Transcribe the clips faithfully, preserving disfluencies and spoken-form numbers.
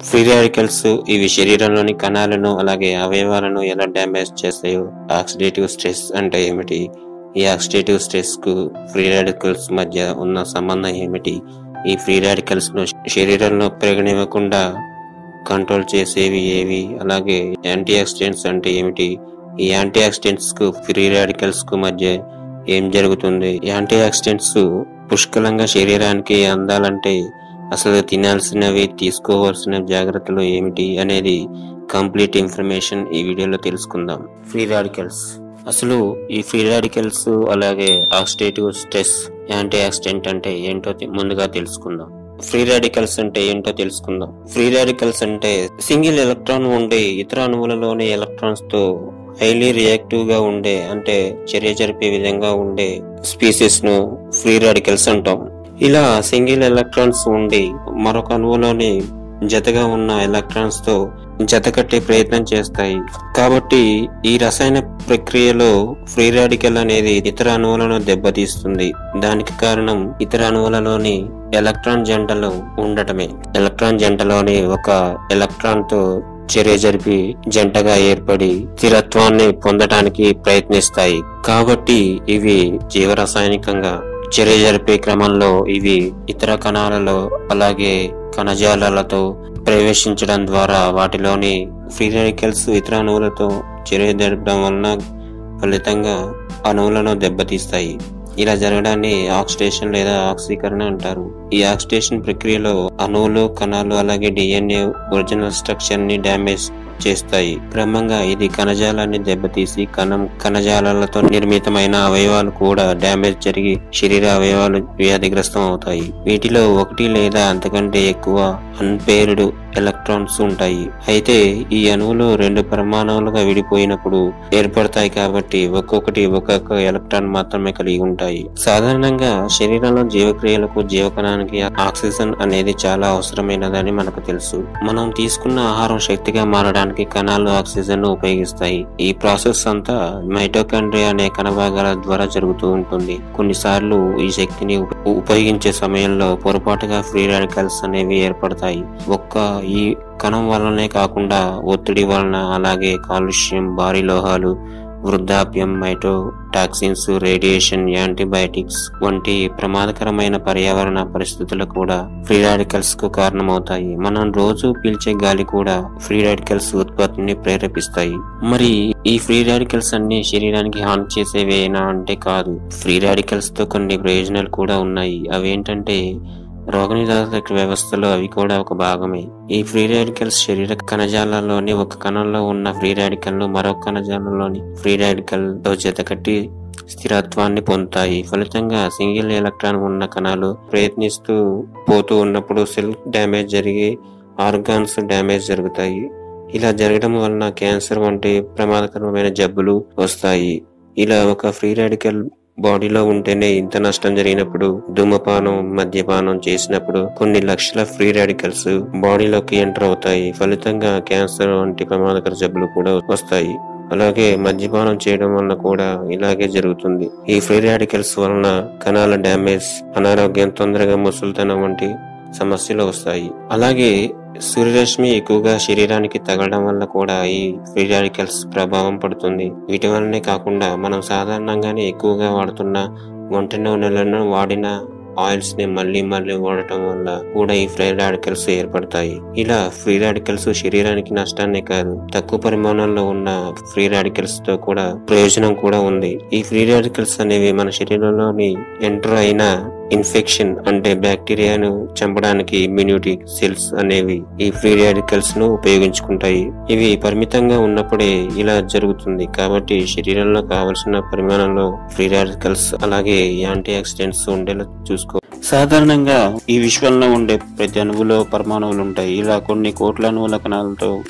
Free radicals ఇవి శరీరంలోని కణాలను అలాగే అవయవాలను ఎలా డ్యామేజ్ చేస్తాయో. ఆక్సిడేటివ్ స్ట్రెస్ అంటే ఏమిటి? ఈ ఆక్సిడేటివ్ స్ట్రెస్ కు ఫ్రీ రాడికల్స్ మధ్య ఉన్న సంబంధం ఏమిటి? ఈ ఫ్రీ రాడికల్స్ ను శరీరంలో పెరగనివ్వకుండా కంట్రోల్ చేసేవి ఏవి? అలాగే యాంటీ ఆక్సిడెంట్స్ అంటే ఏమిటి? ఈ యాంటీ ఆక్సిడెంట్స్ కు ఫ్రీ రాడికల్స్ కు మధ్య ఏం జరుగుతుంది? యాంటీ ఆక్సిడెంట్స్ పుష్కలంగా శరీరానికి అందాలంటే అసలు తినాల్సినవి, తీసుకోవాల్సిన జాగ్రత్తలు ఏమిటి అనేది కంప్లీట్ ఇన్ఫర్మేషన్ ఈ వీడియోలో తెలుసుకుందాం. ఫ్రీ రాడికల్స్ అసలు ఈ ఫ్రీ రాడికల్స్ అలాగే ఆక్సిడేటివ్ స్ట్రెస్, యాంటీ ఆక్సిడెంట్ అంటే ఏంటో ముందుగా తెలుసుకుందాం. ఫ్రీ రాడికల్స్ అంటే ఏంటో తెలుసుకుందాం. ఫ్రీ రాడికల్స్ అంటే సింగిల్ ఎలక్ట్రాన్ ఉండే ఇతర అణువులలోని ఎలక్ట్రాన్స్ తో హైలీ రియాక్టివ్ గా ఉండే అంటే చర్య జరిపే విధంగా ఉండే స్పీసీస్ ను ఫ్రీ రాడికల్స్ అంటాం. ఇలా సింగిల్ ఎలక్ట్రాన్స్ ఉండి మరొక అణువులోని జతగా ఉన్న ఎలక్ట్రాన్స్ తో జత కట్టే ప్రయత్నం చేస్తాయి. కాబట్టి ఈ రసాయన ప్రక్రియలో ఫ్రీ రాడికల్ అనేది ఇతర అణువులను దెబ్బతీస్తుంది. దానికి కారణం ఇతర అణువులలోని ఎలక్ట్రాన్ జంటలు ఉండటమే. ఎలక్ట్రాన్ జంటలోని ఒక ఎలక్ట్రాన్ తో చర్య జరిపి జంటగా ఏర్పడి స్థిరత్వాన్ని పొందడానికి ప్రయత్నిస్తాయి. కాబట్టి ఇవి జీవరసాయనికంగా చర్య జరిపే క్రమంలో ఇవి ఇతర కణాలలో అలాగే కణజాలాలతో ప్రవేశించడం ద్వారా వాటిలోని ఫ్రీ రాడికల్స్ ఇతర అణువులతో చర్య జరపడం వలన ఫలితంగా అణువులను దెబ్బతీస్తాయి. ఇలా జరగడాన్ని ఆక్సిడేషన్ లేదా ఆక్సీకరణ అంటారు. ఈ ఆక్సిడేషన్ ప్రక్రియలో అణువులు, కణాలు అలాగే డిఎన్ఏ ఒరిజినల్ స్ట్రక్చర్ ని డ్యామేజ్ చేస్తాయి. క్రమంగా ఇది కణజాలాన్ని దెబ్బతీసి కణం కణజాలాలతో నిర్మితమైన అవయవాలు కూడా డ్యామేజ్ జరిగి శరీర అవయవాలు వ్యాధిగ్రస్తం అవుతాయి. వీటిలో ఒకటి లేదా అంతకంటే ఎక్కువ అన్పేర్డ్ ఎలక్ట్రాన్స్ ఉంటాయి. అయితే ఈ అణువులు రెండు పరమాణువులుగా విడిపోయినప్పుడు ఏర్పడతాయి కాబట్టి ఒక్కొక్కటి ఒక్కొక్క ఎలక్ట్రాన్ మాత్రమే కలిగి ఉంటాయి. సాధారణంగా శరీరంలో జీవక్రియలకు జీవకణానికి ఆక్సిజన్ అనేది చాలా అవసరమైనదని మనకు తెలుసు. మనం తీసుకున్న ఆహారం శక్తిగా మారడానికి కణాలు ఆక్సిజన్ ను ఉపయోగిస్తాయి. ఈ ప్రాసెస్ అంతా మైటోకాండ్రియా అనే కణభాగాల ద్వారా జరుగుతూ ఉంటుంది. కొన్నిసార్లు ఈ శక్తిని ఉపయోగించే సమయంలో పొరపాటుగా ఫ్రీ రాడికల్స్ అనేవి ఏర్పడతాయి. ఒక్క ఈ కణం వలనే కాకుండా ఒత్తిడి వలన అలాగే కాలుష్యం, భారీ లోహాలు, వృద్ధాప్యం, మైటోటాక్సిన్స్, రేడియేషన్, యాంటీబయాటిక్స్ వంటి ప్రమాదకరమైన పర్యావరణ పరిస్థితులు కూడా ఫ్రీ రాడికల్స్ కు కారణమవుతాయి. మనం రోజు పీల్చే గాలి కూడా ఫ్రీ రాడికల్స్ ఉత్పత్తిని ప్రేరేపిస్తాయి. మరి ఈ ఫ్రీ రాడికల్స్ అన్ని శరీరానికి హాని చేసేవేనా అంటే కాదు. ఫ్రీ రాడికల్స్ తో కొన్ని ప్రయోజనాలు కూడా ఉన్నాయి. అవేంటంటే రోగనిరోధక వ్యవస్థలో అవి కూడా ఒక భాగమే. ఈ ఫ్రీ రాడికల్స్ శరీర కణజాలాల్లోని ఒక కణంలో ఉన్న ఫ్రీ రాడికల్ ను మరొక కణజాలంలోని ఫ్రీ రాడికల్ తో జతకట్టి స్థిరత్వాన్ని పొందుతాయి. ఫలితంగా సింగిల్ ఎలక్ట్రాన్ ఉన్న కణాలు ప్రయత్నిస్తూ పోతూ ఉన్నప్పుడు సెల్ డ్యామేజ్ జరిగి ఆర్గాన్స్ డ్యామేజ్ జరుగుతాయి. ఇలా జరగడం వలన క్యాన్సర్ వంటి ప్రమాదకరమైన జబ్బులు వస్తాయి. ఇలా ఒక ఫ్రీ రాడికల్ బాడీలో ఉంటేనే ఇంత నష్టం జరిగినప్పుడు ధూమపానం, మద్యపానం చేసినప్పుడు కొన్ని లక్షల ఫ్రీ రాడికల్స్ బాడీలోకి ఎంటర్ అవుతాయి. ఫలితంగా క్యాన్సర్ వంటి ప్రమాదకర జబ్బులు కూడా వస్తాయి. అలాగే మద్యపానం చేయడం వలన కూడా ఇలాగే జరుగుతుంది. ఈ ఫ్రీ రాడికల్స్ వలన కణాల డ్యామేజ్, అనారోగ్యం, తొందరగా ముసలితనం వంటి సమస్యలు వస్తాయి. అలాగే సూర్యరశ్మి ఎక్కువగా శరీరానికి తగలడం వల్ల కూడా ఈ ఫ్రీ రాడికల్స్ ప్రభావం పడుతుంది. వీటి వల్లనే కాకుండా మనం సాధారణంగానే ఎక్కువగా వాడుతున్న వంట నూనెలను, వాడిన ఆయిల్స్ ని మళ్లీ మళ్లీ వాడటం వల్ల కూడా ఈ ఫ్రీ రాడికల్స్ ఏర్పడతాయి. ఇలా ఫ్రీ రాడికల్స్ శరీరానికి నష్టాన్నే కాదు, తక్కువ పరిమాణంలో ఉన్న ఫ్రీ రాడికల్స్ తో కూడా ప్రయోజనం కూడా ఉంది. ఈ ఫ్రీ రాడికల్స్ అనేవి మన శరీరంలోని ఎంటర్ అయిన ఇన్ఫెక్షన్ అంటే బ్యాక్టీరియాను చంపడానికి ఇమ్యూనిటీ సెల్స్ అనేవి ఈ ఫ్రీ రాడికల్స్ ను ఉపయోగించుకుంటాయి. ఇవి పరిమితంగా ఉన్నప్పుడే ఇలా జరుగుతుంది. కాబట్టి శరీరంలో కావలసిన పరిమాణంలో ఫ్రీ రాడికల్స్ అలాగే యాంటీ ఆక్సిడెంట్స్ ఉండేలా చూసుకో. సాధారణంగా ఈ విశ్వంలో ఉండే ప్రతి అణువులో పరమాణువులు ఉంటాయి. ఇలా కొన్ని కోట్ల అణువుల కణాలతో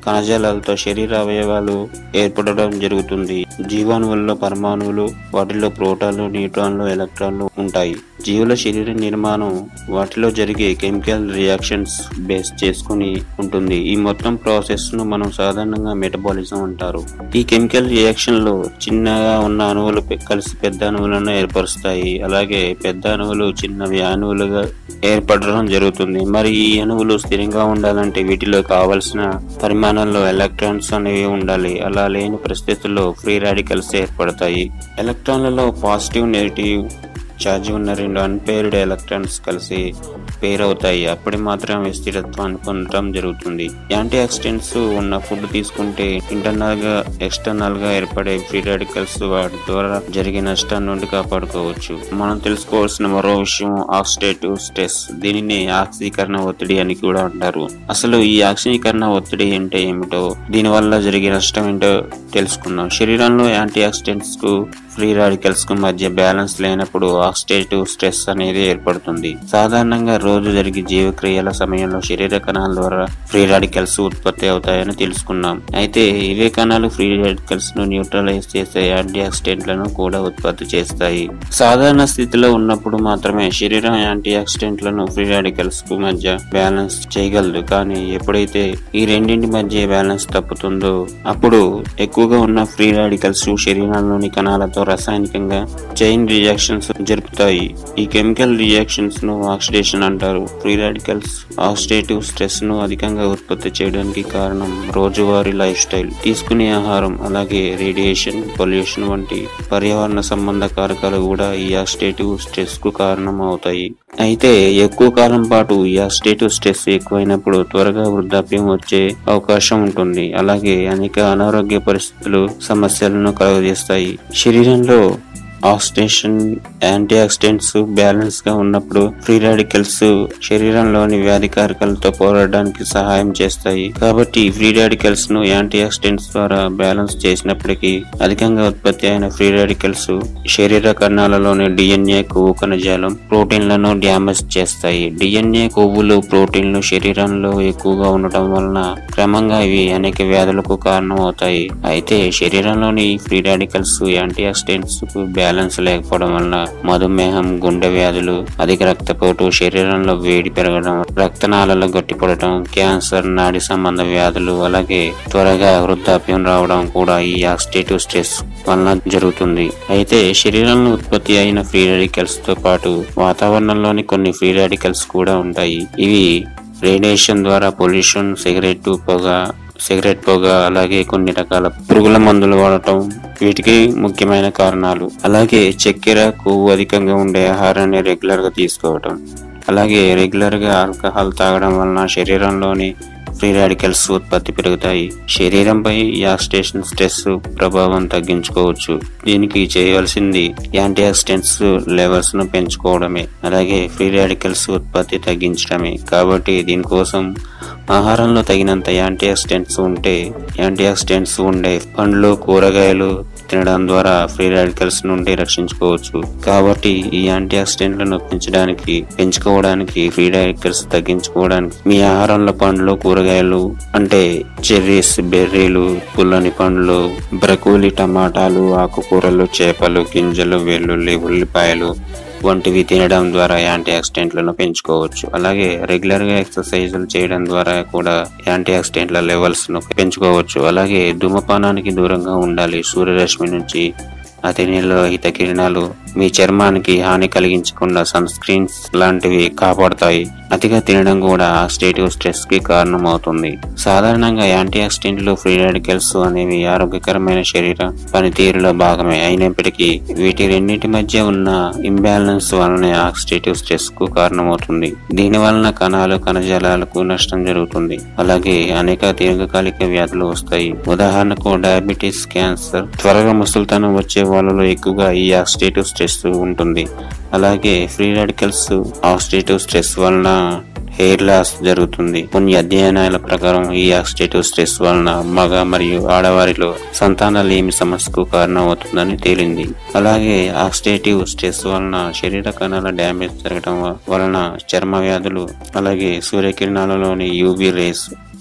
కణజాలాలతో శరీర అవయవాలు ఏర్పడడం జరుగుతుంది. జీవాణువుల్లో పరమాణువులు, వాటిలో ప్రోటాన్లు, న్యూట్రాన్లు, ఎలక్ట్రాన్లు ఉంటాయి. జీవుల శరీర నిర్మాణం వాటిలో జరిగే కెమికల్ రియాక్షన్స్ బేస్ చేసుకుని ఉంటుంది. ఈ మొత్తం ప్రాసెస్ ను మనం సాధారణంగా మెటబాలిజం అంటారు. ఈ కెమికల్ రియాక్షన్ లో చిన్నగా ఉన్న అణువులు కలిసి పెద్ద అణువులను ఏర్పరుస్తాయి. అలాగే పెద్ద అణువులు చిన్నవి అణువులుగా ఏర్పడడం జరుగుతుంది. మరి ఈ అణువులు స్థిరంగా ఉండాలంటే వీటిలో కావలసిన పరిమాణంలో ఎలక్ట్రాన్స్ అనేవి ఉండాలి. అలా లేని పరిస్థితుల్లో ఫ్రీ రాడికల్స్ ఏర్పడతాయి. ఎలక్ట్రాన్లలో పాజిటివ్, నెగిటివ్ ఛార్జ్ ఉన్న రెండు అన్పేర్డ్ ఎలక్ట్రాన్స్ కలిసి పేర్ అవుతాయి. అప్పుడు మాత్రమే స్థిరత్వాన్ని పొందడం జరుగుతుంది. యాంటీ ఆక్సిడెంట్స్ ఉన్న ఫుడ్ తీసుకుంటే ఇంటర్నల్ గా, ఎక్స్టర్నల్ గా ఏర్పడే ఫ్రీ రాడికల్స్ వాటి ద్వారా జరిగే నష్టం నుండి కాపాడుకోవచ్చు. మనం తెలుసుకోవాల్సిన మరో విషయం ఆక్సిడేటివ్ స్ట్రెస్. దీనిని ఆక్సీకరణ ఒత్తిడి అని కూడా అంటారు. అసలు ఈ ఆక్సీకరణ ఒత్తిడి అంటే ఏమిటో, దీని వల్ల జరిగే నష్టం ఏంటో తెలుసుకుందాం. శరీరంలో యాంటీ ఆక్సిడెంట్స్ కు ఫ్రీ రాడికల్స్ కు మధ్య బ్యాలెన్స్ లేనప్పుడు ఆక్సిడేటివ్ స్ట్రెస్ అనేది ఏర్పడుతుంది. సాధారణంగా రోజు జరిగే జీవక్రియల సమయంలో శరీర కణాల ద్వారా ఫ్రీ రాడికల్స్ ఉత్పత్తి అవుతాయని తెలుసుకున్నాం. అయితే ఇవే కణాలు ఫ్రీ రాడికల్స్ ను న్యూట్రలైజ్ చేసే యాంటీ ఆక్సిడెంట్లను కూడా ఉత్పత్తి చేస్తాయి. సాధారణ స్థితిలో ఉన్నప్పుడు మాత్రమే శరీరం యాంటీ ఆక్సిడెంట్లను ఫ్రీ రాడికల్స్ కు మధ్య బ్యాలెన్స్ చేయగలదు. కానీ ఎప్పుడైతే ఈ రెండింటి మధ్య బ్యాలెన్స్ తప్పుతుందో అప్పుడు ఎక్కువగా ఉన్న ఫ్రీ రాడికల్స్ శరీరంలోని కణాలతో రసాయనికంగా చైన్ రియాక్షన్స్ జరుపుతాయి. ఈ కెమికల్ రియాక్షన్స్ ను ఆక్సిడేషన్ అంటారు. ఫ్రీ రాడికల్స్ ఆక్సిడేటివ్ స్ట్రెస్ ను అధికంగా ఉత్పత్తి చేయడానికి కారణం రోజువారీ లైఫ్ స్టైల్, తీసుకునే ఆహారం, అలాగే రేడియేషన్, పొల్యూషన్ వంటి పర్యావరణ సంబంధ కారకాలు కూడా ఈ ఆక్సిడేటివ్ స్ట్రెస్ కు కారణం అవుతాయి. అయితే ఎక్కువ కాలం పాటు ఈ ఆక్సిడేటివ్ స్ట్రెస్ ఎక్కువైనప్పుడు త్వరగా వృద్ధాప్యం వచ్చే అవకాశం ఉంటుంది. అలాగే అనేక అనారోగ్య పరిస్థితులు సమస్యలను కలుగజేస్తాయి. శరీరంలో ఆక్సిడేషన్, యాంటీ ఆక్సిడెంట్స్ బ్యాలెన్స్ గా ఉన్నప్పుడు ఫ్రీ రాడికల్స్ శరీరంలోని వ్యాధి కారకాలతో పోరాడడానికి సహాయం చేస్తాయి. కాబట్టి ఫ్రీ రాడికల్స్ ను యాంటీ ఆక్సిడెంట్స్ ద్వారా బ్యాలెన్స్ చేసినప్పటికీ అధికంగా ఉత్పత్తి అయిన ఫ్రీ రాడికల్స్ శరీర కణాలలోని డిఎన్ఏ, కొవ్వు కణజాలం, ప్రోటీన్లను డ్యామేజ్ చేస్తాయి. డిఎన్ఏ, కొవ్వులు, ప్రోటీన్లు శరీరంలో ఎక్కువగా ఉండటం వలన క్రమంగా ఇవి అనేక వ్యాధులకు కారణం అవుతాయి. అయితే శరీరంలోని free radicals antioxidants balance లేకపోవడం వలన మధుమేహం, గుండె వ్యాధులు, అధిక రక్తపోటు, శరీరంలో వేడి పెరగడం, రక్తనాళాలు గట్టిపడటం, క్యాన్సర్, నాడి సంబంధ వ్యాధులు, అలాగే త్వరగా వృద్ధాప్యం రావడం కూడా ఈ ఆక్సిడేటివ్ స్ట్రెస్ వలన జరుగుతుంది. అయితే శరీరంలో ఉత్పత్తి అయిన ఫ్రీ రాడికల్స్ తో పాటు వాతావరణంలోని కొన్ని ఫ్రీ రాడికల్స్ కూడా ఉంటాయి. ఇవి రేడియేషన్ ద్వారా, పొల్యూషన్, సిగరెట్ పొగ సిగరెట్ పొగ అలాగే కొన్ని రకాల పురుగుల మందులు వాడటం వీటికి ముఖ్యమైన కారణాలు. అలాగే చక్కెర, కొవ్వు అధికంగా ఉండే ఆహారాన్ని రెగ్యులర్ గా తీసుకోవటం, అలాగే రెగ్యులర్ గా ఆల్కహాల్ తాగడం వలన శరీరంలోని ఫ్రీ రాడికల్స్ ఉత్పత్తి పెరుగుతాయి. శరీరంపై ఈ ఆక్సిడేషన్ స్ట్రెస్ ప్రభావం తగ్గించుకోవచ్చు. దీనికి చేయవలసింది యాంటీ ఆక్సిడెంట్స్ లెవెల్స్ ను పెంచుకోవడమే, అలాగే ఫ్రీ రాడికల్స్ ఉత్పత్తి తగ్గించడమే. కాబట్టి దీనికోసం ఆహారంలో తగినంత యాంటీ ఆక్సిడెంట్స్ ఉంటే యాంటీ ఆక్సిడెంట్స్ ఉండే పండ్లు, కూరగాయలు తినడం ద్వారా ఫ్రీ రాడికల్స్ నుండి రక్షించుకోవచ్చు. కాబట్టి ఈ యాంటీ ఆక్సిడెంట్లను పెంచడానికి పెంచుకోవడానికి ఫ్రీ రాడికల్స్ తగ్గించుకోవడానికి మీ ఆహారంలో పండ్లు, కూరగాయలు అంటే చెర్రీస్, బెర్రీలు, పుల్లని పండ్లు, బ్రకోలీ, టమాటాలు, ఆకుకూరలు, చేపలు, గింజలు, వెల్లుల్లి, ఉల్లిపాయలు వంటివి తినడం ద్వారా యాంటీ ఆక్సిడెంట్లను పెంచుకోవచ్చు. అలాగే రెగ్యులర్ గా ఎక్సర్సైజులు చేయడం ద్వారా కూడా యాంటీ ఆక్సిడెంట్ల లెవెల్స్ ను పెంచుకోవచ్చు. అలాగే ధూమపానానికి దూరంగా ఉండాలి. సూర్యరశ్మి నుంచి అతి నీలలోహిత కిరణాలు మీ చర్మానికి హాని కలిగించకుండా సన్ స్క్రీన్స్ లాంటివి కాపాడుతాయి. అతిగా తినడం కూడా ఆక్సిడేటివ్ స్ట్రెస్ కి కారణం అవుతుంది. సాధారణంగా యాంటీ ఆక్సిడెంట్లు, ఫ్రీ రాడికల్స్ అనేవి ఆరోగ్యకరమైన శరీర పనితీరులో భాగమే అయినప్పటికీ వీటి రెండింటి మధ్య ఉన్న ఇంబ్యాలెన్స్ వలన ఆక్సిడేటివ్ స్ట్రెస్ కు కారణమవుతుంది. దీని వలన కణాలు, కణజాలాలకు నష్టం జరుగుతుంది. అలాగే అనేక దీర్ఘకాలిక వ్యాధులు వస్తాయి. ఉదాహరణకు డయాబెటీస్, క్యాన్సర్, త్వరగా ముసలితనం వచ్చే వాళ్ళలో ఎక్కువగా ఈ ఆక్సిడేటివ్ స్ట్రెస్ ఉంటుంది. అలాగే ఫ్రీ రాడికల్స్ ఆక్సిడేటివ్ స్ట్రెస్ వలన హెయిర్ లాస్ జరుగుతుంది. కొన్ని అధ్యయనాల ప్రకారం ఈ ఆక్సిడేటివ్ స్ట్రెస్ వలన మగ మరియు ఆడవారిలో సంతానలేమి సమస్యకు కారణం అవుతుందని తేలింది. అలాగే ఆక్సిడేటివ్ స్ట్రెస్ వలన శరీర కణాల డ్యామేజ్ జరగడం వలన చర్మ వ్యాధులు, అలాగే సూర్యకిరణాలలోని యూవీ రేస్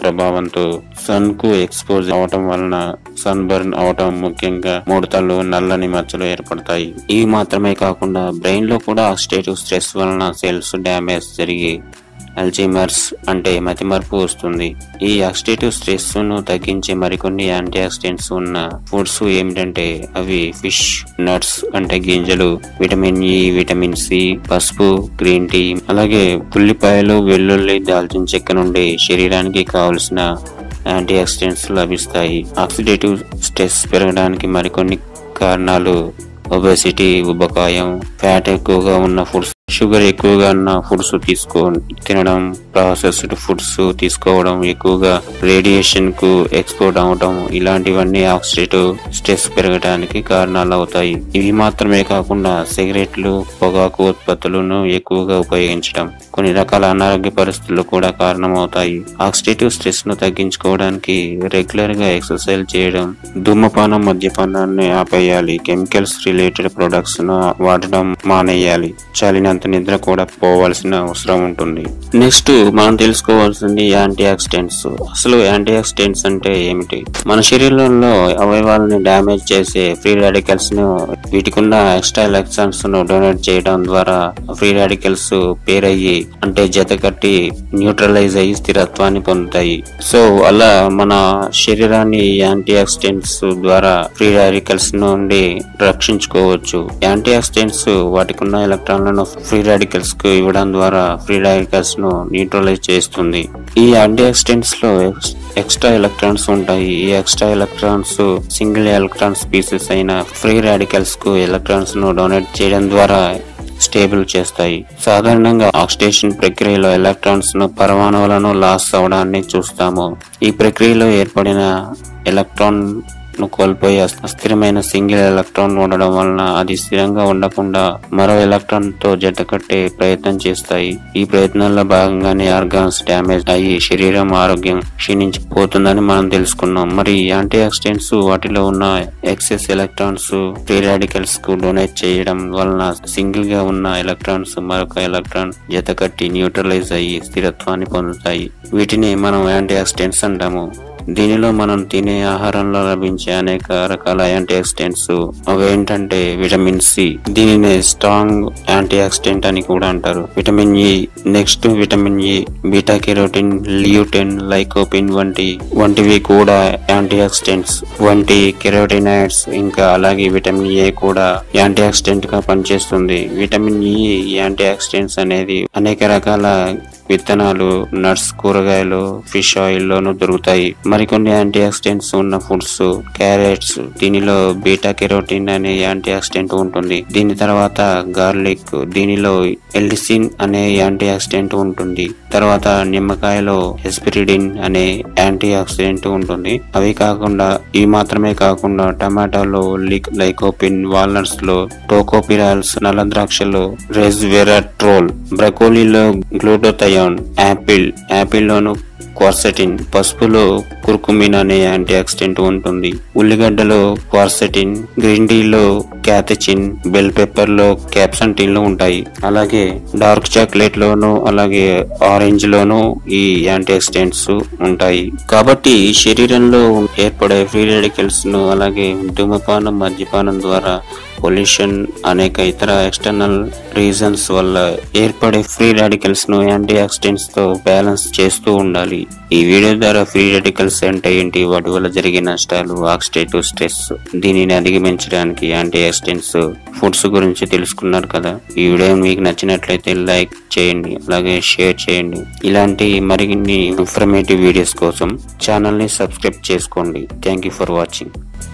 ప్రభావంతో సన్ కు ఎక్స్పోజ్ అవటం వలన సన్ బర్న్ అవటం, ముఖ్యంగా ముడతలు, నల్లని మచ్చలు ఏర్పడతాయి. ఇవి మాత్రమే కాకుండా బ్రెయిన్ లో కూడా ఆక్సిడేటివ్ స్ట్రెస్ వలన సెల్స్ డ్యామేజ్ జరిగి అల్జీమర్స్ అంటే మతిమరుపు వస్తుంది. ఈ ఆక్సిడేటివ్ స్ట్రెస్ ను తగ్గించే మరికొన్ని యాంటీ ఆక్సిడెంట్స్ ఉన్న ఫుడ్స్ ఏమిటంటే అవి ఫిష్, నట్స్ అంటే గింజలు, విటమిన్ ఇ, విటమిన్ సి, పసుపు, గ్రీన్ టీ, అలాగే ఉల్లిపాయలు, వెల్లుల్లి, దాల్చిన చెక్క నుండి శరీరానికి కావలసిన యాంటీ ఆక్సిడెంట్స్ లభిస్తాయి. ఆక్సిడేటివ్ స్ట్రెస్ పెరగడానికి మరికొన్ని కారణాలు ఒబేసిటీ, ఉబకాయం, ఫ్యాట్ ఎక్కువగా ఉన్న ఫుడ్స్, షుగర్ ఎక్కువగా ఉన్న ఫుడ్స్ తీసుకో తినడం, ప్రాసెస్డ్ ఫుడ్స్ తీసుకోవడం, ఎక్కువగా రేడియేషన్ కు ఎక్స్పోజ్ అవడం, ఇలాంటివన్నీ ఆక్సిడేటివ్ స్ట్రెస్ పెరగడానికి కారణాలు అవుతాయి. ఇవి మాత్రమే కాకుండా సిగరెట్లు, పొగాకు ఉత్పత్తులను ఎక్కువగా ఉపయోగించడం కొన్ని రకాల అనారోగ్య పరిస్థితులు కూడా కారణమవుతాయి. ఆక్సిడేటివ్ స్ట్రెస్ ను తగ్గించుకోవడానికి రెగ్యులర్ గా ఎక్సర్సైజ్ చేయడం, ధూమపానం, మద్యపానాన్ని ఆపేయాలి, కెమికల్స్ రిలేటెడ్ ప్రొడక్ట్స్ ను వాడడం మానేయాలి, చాలినంత నిద్ర కూడా పోవాల్సిన అవసరం ఉంటుంది. నెక్స్ట్ మనం తెలుసుకోవాల్సింది యాంటీ ఆక్సిడెంట్స్. అసలు యాంటీ ఆక్సిడెంట్స్ అంటే ఏమిటి? మన శరీరంలో అవయవాలని డ్యామేజ్ చేసే ఫ్రీ రాడికల్స్ ను, వీటికున్న ఎక్స్ట్రా ఎలక్ట్రాన్స్ ను డొనేట్ చేయడం ద్వారా ఫ్రీ రాడికల్స్ పేరయ్యి అంటే జత కట్టి న్యూట్రలైజ్ అయ్యి స్థిరత్వాన్ని పొందుతాయి. సో అలా మన శరీరాన్ని యాంటీ ఆక్సిడెంట్స్ ద్వారా ఫ్రీ రాడికల్స్ నుండి రక్షించుకోవచ్చు. యాంటీ ఆక్సిడెంట్స్ వాటికున్న ఎలక్ట్రాన్లను ఫ్రీ రాడికల్స్ కు ఇవ్వడం ద్వారా ఫ్రీ రాడికల్స్ ను న్యూట్రలైజ్ చేస్తుంది. ఈ యాంటీ ఆక్సిడెంట్స్ లో ఎక్స్ట్రా ఎలక్ట్రాన్స్ ఉంటాయి. ఈ extra electrons single electron species అయిన ఫ్రీ రాడికల్స్ కు ఎలక్ట్రాన్స్ ను డొనేట్ చేయడం ద్వారా స్టేబుల్ చేస్తాయి. సాధారణంగా ఆక్సిడేషన్ ప్రక్రియలో ఎలక్ట్రాన్స్ ను పరమాణువులను లాస్ అవడాన్ని చూస్తాము. ఈ ప్రక్రియలో ఏర్పడిన ఎలక్ట్రాన్ ను కోల్పోయి అస్థిరమైన సింగిల్ ఎలక్ట్రాన్ ఉండడం వలన అది స్థిరంగా ఉండకుండా మరో ఎలక్ట్రాన్ తో జత కట్టే ప్రయత్నం చేస్తాయి. ఈ ప్రయత్నంలో భాగంగానే ఆర్గాన్స్ డ్యామేజ్ అయ్యి శరీరం ఆరోగ్యం క్షీణించిపోతుందని మనం తెలుసుకున్నాం. మరి యాంటీ ఆక్సిడెంట్స్ వాటిలో ఉన్న ఎక్సెస్ ఎలక్ట్రాన్స్ ఫ్రీ రాడికల్స్ కు డొనేట్ చేయడం వలన సింగిల్ గా ఉన్న ఎలక్ట్రాన్స్ మరొక ఎలక్ట్రాన్ జత కట్టి న్యూట్రలైజ్ అయ్యి స్థిరత్వాన్ని పొందుతాయి. వీటిని మనం యాంటీ ఆక్సిడెంట్స్ అంటాము. దీనిలో మనం తినే ఆహారంలో లభించే అనేక రకాల యాంటీ ఆక్సిడెంట్స్ అవేంటంటే విటమిన్ సి, దీనిని స్ట్రాంగ్ యాంటీ ఆక్సిడెంట్ అని కూడా అంటారు. Vitamin E, next vitamin E, beta carotene, lutein, lycopene వంటి వంటివి కూడా యాంటీ ఆక్సిడెంట్స్ వంటి కెరోటినాయిడ్స్, ఇంకా అలాగే విటమిన్ ఏ కూడా యాంటీ ఆక్సిడెంట్ గా పనిచేస్తుంది. విటమిన్ ఇ యాంటీ ఆక్సిడెంట్స్ అనేది అనేక రకాల విత్తనాలు, నట్స్, కూరగాయలు, ఫిష్ ఆయిల్ లోను దొరుకుతాయి. మరికొన్ని యాంటీ ఆక్సిడెంట్స్ ఉన్న ఫుడ్స్ క్యారెట్స్, దీనిలో బీటా కెరోటిన్ అనే యాంటీ ఆక్సిడెంట్ ఉంటుంది. దీని తర్వాత గార్లిక్, దీనిలో ఎల్డిసిన్ అనే యాంటీ ఆక్సిడెంట్ ఉంటుంది. తర్వాత నిమ్మకాయలో హెస్పెరిడిన్ అనే యాంటీ ఆక్సిడెంట్ ఉంటుంది. అవి కాకుండా ఇవి మాత్రమే కాకుండా టమాటాలో లైకోపిన్, వాల్నట్స్ లో టోకోపిరాల్స్, నల్ల ద్రాక్షలో రెస్వెరాట్రోల్, బ్రకోలీలో గ్లూటోథయోన్, యాపిల్ యాపిల్ లోను క్వార్సెటిన్, పసుపులో కుర్కుమిన్ అనే యాంటీ ఆక్సిడెంట్ ఉంటుంది. ఉల్లిగడ్డలో క్వార్సెటిన్, గ్రీన్ టీలో క్యాథెచిన్, బెల్ పెప్పర్ లో క్యాప్సంటిన్ లో ఉంటాయి. అలాగే డార్క్ చాక్లెట్ లోను అలాగే ఆరెంజ్ లోను ఈ యాంటీ ఆక్సిడెంట్స్ ఉంటాయి. కాబట్టి శరీరంలో ఏర్పడే ఫ్రీ రాడికల్స్ ను అలాగే ధూమపానం, మద్యపానం ద్వారా, పొల్యూషన్, అనేక ఇతర ఎక్స్టర్నల్ రీజన్స్ వల్ల ఏర్పడే ఫ్రీ రాడికల్స్ ను యాంటీ ఆక్సిడెంట్స్ తో బ్యాలెన్స్ చేస్తూ ఉండాలి. ఈ వీడియో ద్వారా ఫ్రీ రాడికల్స్ అంటే ఏంటి, వాటి వల్ల జరిగే నష్టాలు, ఆక్సిడేటివ్ స్ట్రెస్, దీనిని అధిగమించడానికి యాంటీ ఆక్సిడెంట్స్ ఫుడ్స్ గురించి తెలుసుకున్నారు కదా. ఈ వీడియో మీకు నచ్చినట్లయితే లైక్ చేయండి, అలాగే షేర్ చేయండి. ఇలాంటి మరిన్ని ఇన్ఫర్మేటివ్ వీడియోస్ కోసం ఛానల్ ని సబ్స్క్రైబ్ చేసుకోండి. Thank you for watching.